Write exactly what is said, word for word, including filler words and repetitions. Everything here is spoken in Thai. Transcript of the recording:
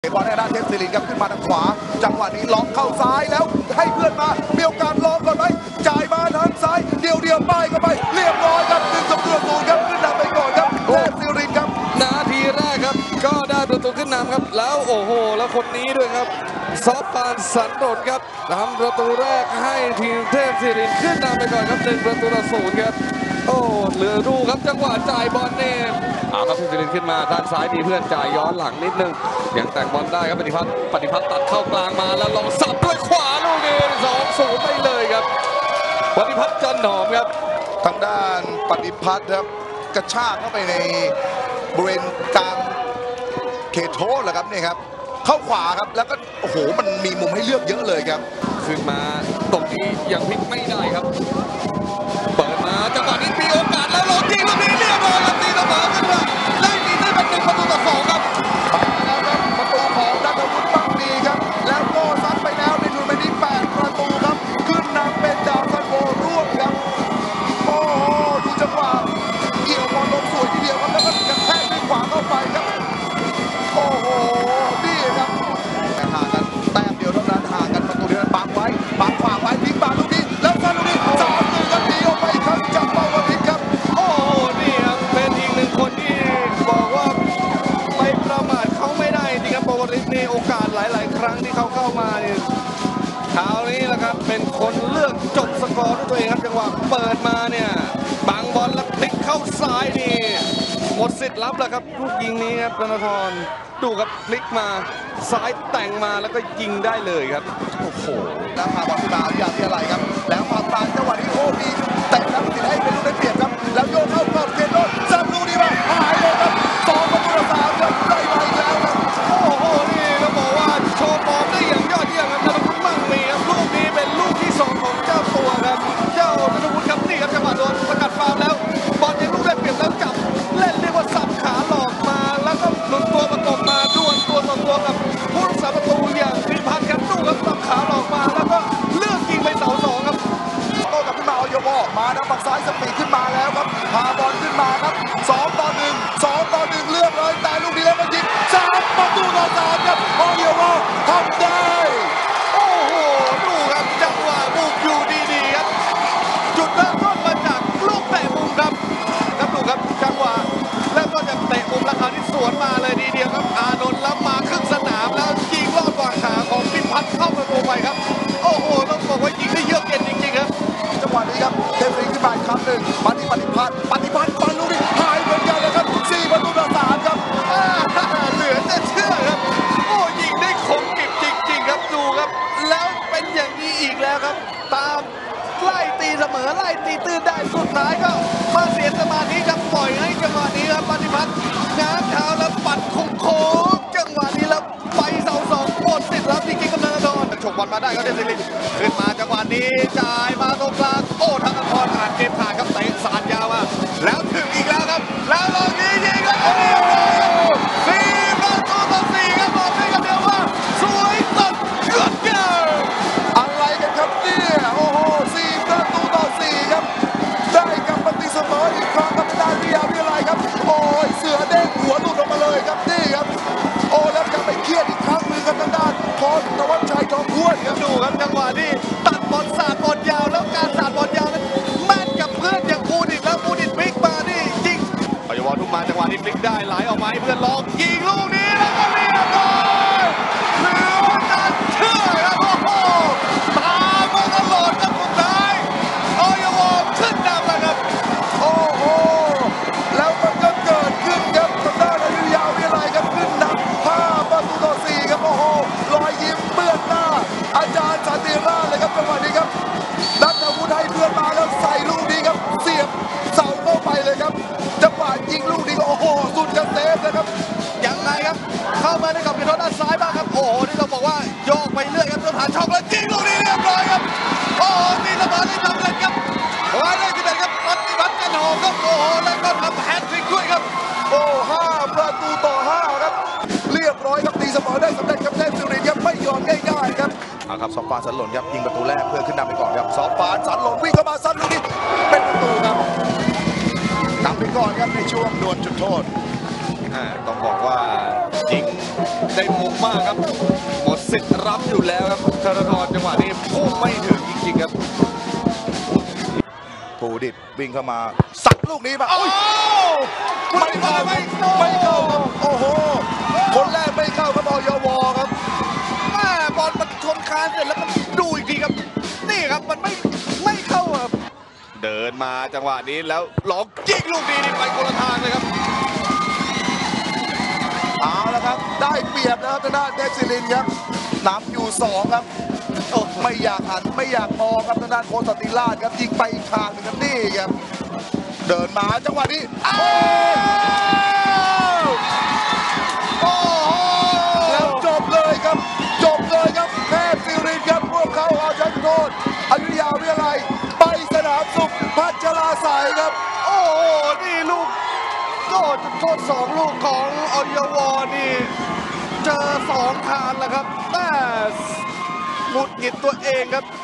บอลให้ด้านเทพศิรินครับขึ้นมาทางขวาจังหวะนี้ล็อกเข้าซ้ายแล้วให้เพื่อนมามีโอกาสล็อกก่อนไหมจ่ายมาทางซ้ายเดียวเดียวป้ายเข้าไปเรียบร้อยครับหนึ่งประตูศูนย์ครับขึ้นนำไปก่อนครับเทพศิรินครับนาทีแรกครับก็ได้ประตูขึ้นนำครับแล้วโอ้โหแล้วคนนี้ด้วยครับซอฟปานสันโดษครับทำประตูแรกให้ทีมเทพศิรินขึ้นนำไปก่อนครับหนึ่งประตูต่อศูนย์ครับโอ้เหลือดูครับจังหวะจ่ายบอลเนี่ยเอาครับเทพศิรินขึ้นมาด้านซ้ายมีเพื่อนจ่ายย้อนหลังนิดนึงยังแต่งบอลได้ครับปฏิพัฒน์ปฏิพัฒน์ตัดเข้ากลางมาแล้วลองสับด้วยขวาลูกนี้สองศูนย์ไปเลยครับปฏิพัฒน์จันหอมครับทางด้านปฏิพัฒน์ครับกระชากเข้าไปในบริเวณกลางเขตโทษแหละครับนี่ครับเข้าขวาครับแล้วก็โอ้โหมันมีมุมให้เลือกเยอะเลยครับขึ้นมาตรงนี้ยังพลิกไม่ได้ครับเปิดมาจังหวะนี้มีโอกาสแล้วลงยิงลูกนี้เรียบร้อยครับตีเสมอขึ้นมาได้ยิงได้เป็นหนึ่งประตูต่อสองครับแล้วครับประตูของนัทวุฒิบังดีครับแล้วก็ซัดไปแล้วในทัวร์นาเมนต์นี้แปดประตูครับขึ้นนำเป็นดาวซันโวร่วมครับโอ้โหดูจังหวะเกี่ยวบอลลงสวยทีเดียวครับแล้วก็กระแทกด้วยขวาเข้าไปครับโอ้โหนี่ครับห่างกันแต้มเดียวเท่านั้นห่างกันประตูเดียวปักไว้ปักขวาไว้ทิ้งบาลูกนี้แล้วซัดลูกนี้สามหนึ่งครับหนีออกไปอีกครั้งจากเปาวริศครับโอ้โหนี่ครับเป็นอีกหนึ่งคนที่บอกว่าไปประมาทเขาไม่ได้จริงครับปวริศนี่โอกาสหลายๆครั้งที่เขาเข้ามาเนี่ยคราวนี้แหละครับเป็นคนเลือกจบสกอร์ด้วยตัวเองครับจังหวะเปิดมาเนี่ยบังบอลแล้วพลิกเข้าซ้ายนี่หมดสิทธิ์รับแล้วครับลูกยิงนี้ครับธนาธรดูครับพลิกมาซ้ายแต่งมาแล้วก็ยิงได้เลยครับโอ้โหแล้วพาบอลขึ้นมาวิทยาวิทยาลัยครับแล้วพาตาจังหวะนี้โอ้ดีแต่แล้วติดให้เป็นลูกได้เปรียบครับแล้วโยนเข้ากรอบเขตโทษซัดลูกนี้มาหายเลยครับสองประตูต่อสามครับได้มาอีกแล้วครับโอ้โหนี่ต้องบอกว่าโชว์ฟอร์มได้อย่างยอดเยี่ยมครับธนวุฒิมั่งมีครับลูกนี้เป็นลูกที่สองของเจ้าตัวครับเจ้าธนวุฒิครับนี่ครับจังหวะโดนสกัดฟาวล์แล้วบอลยังลูกได้เปรียบแล้วจับเล่นเรียกว่าสับขาหลอกมาแล้วก็หลุดตัวประกบมาดวลตัวต่อตัวกับผู้รักษาประตูอย่างพิพัฒน์ครับตู้ครับสับขาหลอกมาแล้วก็เลือกยิงไปเสาสองครับโต้กลับขึ้นมาเอาโยโบมานะฝั่งซ้ายสปีดขึ้นมาแล้วครับพาบอลขึ้นมาครับสองต่อหนึ่งสองต่อหนึ่งเลือกเลยแต่ลูกนี้แล้วก็ยิงสามประตูต่อสามครับโอโยโบทำได้โอ้โหดูครับจังหวะบุกอยู่ดีๆครับจุดเริ่มต้นมาจากลูกเตะมุมครับครับดูครับจังหวะแล้วก็จะเตะมุมแล้วคราวนี้สวนมาเลยดีเดียวครับอานนท์แล้วมาครึ่งสนามแล้วยิงลอดวางขาของพิพัฒน์เข้าประตูไปครับโอ้โหต้องบอกว่ายิงได้เยอะเกินจริงๆครับจังหวะนี้ครับเทพศิรินขึ้นมาอีกครั้งหนึ่งมาที่ปฏิพัฒน์ปฏิพัฒน์บอลลูกนี้หายเหมือนกันเลยครับสี่ประตูต่อสามครับเหลือจะเชื่อครับโอ้ยิงได้คมกริบจริงๆครับดูครับแล้วเป็นอย่างนี้อีกแล้วครับตามไล่ตีเสมอไล่ตีตื้นได้สุดท้ายก็มาเสียสมาธิครับปล่อยให้จังหวะนี้ครับปฏิพัฒน์ง้างเท้าแล้วปัดโค้งจังหวะนี้แล้วไปเสาสองหมดสิทธิ์รับจริงๆกับธนาธรฉกบอลมาได้ก็เทพศิรินขึ้นมาจังหวะนี้จ่ายมาตรงกลางโอ้ธนาธรอ่านเกมผ่านครับเตะสารยาวมาแล้วถึงอีกแล้วครับแล้วลองนี้ยิงแล้วเรียบร้อยครับสี่ประตูต่อสี่ครับบอกได้กันเดียวว่าสวยสดเกือบเกินอะไรกันครับเนี่ยโอ้โหสี่ประตูต่อสี่ครับได้กำปฏิเสมออีกครั้งกับด้านวิทยาวิทยาลัยครับโอ้ยเสือเด้งหัวหลุดออกมาเลยครับนี่ครับโอ้แล้วกลับไปเครียดอีกครั้งหนึ่งกับทางด้านพรธวัชชัยทองพ้วนครับดูครับจังหวะที่ตัดบอลสาดบอลยาวแล้วการสาดบอลยาวนั้นแม่นกับเพื่อนอย่างปูดิตแล้วปูดิตพลิกมานี่ยิงปยวัฒน์ทุกมาจังหวะนี้พลิกได้ไหลออกมาให้เพื่อนลองยิงลูกนี้แล้วก็เรียบร้อยเหลือจะเชื่อครับโอ้โหตามมาตลอดครับสุดท้ายปยวัฒน์ขึ้นนำแล้วครับโอ้โหแล้วมันก็เกิดขึ้นครับทางด้านวิทยาวิทยาลัยครับขึ้นนำห้าประตูต่อสี่ครับโอ้โหรอยยิ้มเปื้อนหน้าอาจารย์สันติราชเลยครับจังหวะนี้ครับนัทวุฒิให้เพื่อนมาแล้วใส่ลูกนี้ครับเสียบเสาเข้าไปเลยครับจังหวะยิงลูกนี้ก็โอ้โหสุดจะเซฟนะครับยังไงครับเข้ามาในกับพิทด้านซ้ายบ้างครับโอ้โหนี่เราบอกว่าโยกไปเรื่อยครับจนผ่านช่องแล้วยิงลูกนี้เรียบร้อยครับโอ้โหนี่สมาธิสำเร็จครับหมายเลขสิบเอ็ดครับปฏิพัฒน์จันหอมครับโอ้โหแล้วก็ทำแฮตทริกด้วยครับโอ้ห้าประตูต่อห้าครับเรียบร้อยครับตีเสมอได้สำเร็จครับเทพศิรินครับไม่ยอมง่ายๆครับเอาครับซอฟปานสันหล่นครับยิงประตูแรกเพื่อขึ้นนำไปก่อนครับซอฟปานสันหล่นวิ่งเข้ามาซัดลูกนี้เป็นประตูครับนำไปก่อนครับในช่วงดวลจุดโทษต้องบอกว่ายิงได้มุมมากครับหมดสิทธิ์รับอยู่แล้วครับธนาธรจังหวะนี้พุ่งไม่ถึงจริงๆครับภูดิษฐ์วิ่งเข้ามาสักลูกนี้มาโอ้ยไม่เข้าไม่เข้าครับโอ้โหคนแรกไม่เข้าครับอยวครับแม่บอลมันชนคานเสร็จแล้วมันดูอีกทีครับนี่ครับมันไม่ไม่เข้าครับเดินมาจังหวะนี้แล้วลองยิงลูกนี้นี่ไปคนละทางเลยครับเอาละครับได้เปรียบนะครับทางด้านเพชรศิรินทร์ครับนำอยู่สองครับโอ้ไม่อยากหันไม่อยากมองครับทางด้านโคสติราชครับยิงไปอีกทางหนึงครับนี่ครับเดินมาจังหวะนี้โอ้โอ้แล้วจบเลยครับจบเลยครับเพชรศิรินทร์ครับพวกเขาเอาชนะโทษอยุธยาวิทยาลัยไปสนามสุขพัชราไสยครับโอ้โหนี่ลูกโทษโทษสองลูกของอยวนี่เจอสองคานแล้วครับแต่หงุดหงิดตัวเองครับ